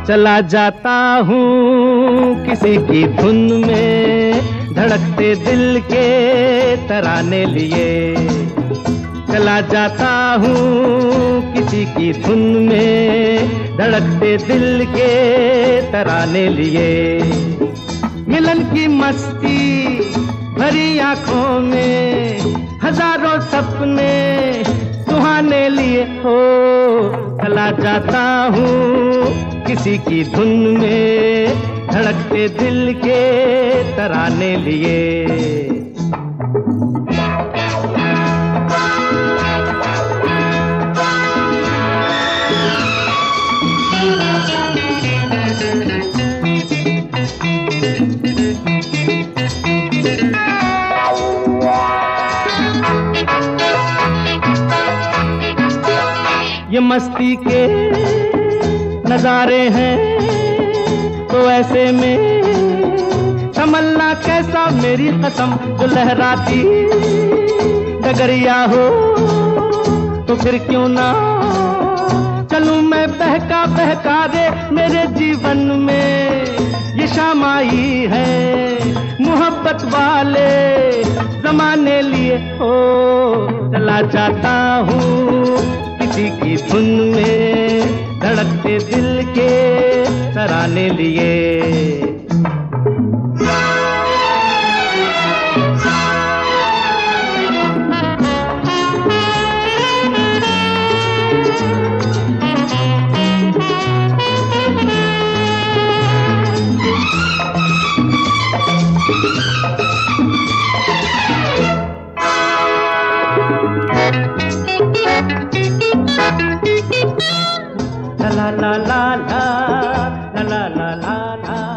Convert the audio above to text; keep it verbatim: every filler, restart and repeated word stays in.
चला जाता हूँ किसी की धुन में, धड़कते दिल के तराने लिए। चला जाता हूँ किसी की धुन में, धड़कते दिल के तराने लिए। मिलन की मस्ती भरी आंखों में, हजारों सपने सुहाने लिए हो। चला जाता हूँ किसी की धुन में, धड़कते दिल के तराने लिए। ये मस्ती के नजारे हैं तो ऐसे में तमन्ना कैसा मेरी कसम, जो लहराती डगरिया हो तो फिर क्यों ना चलूं मैं बहका बहका रे। मेरे जीवन में ये शाम आई है मोहब्बत वाले जमाने लिए हो। चला जाता हूँ किसी की धुन में, धड़कते दिल के तराने लिए। La la la la la la la la la.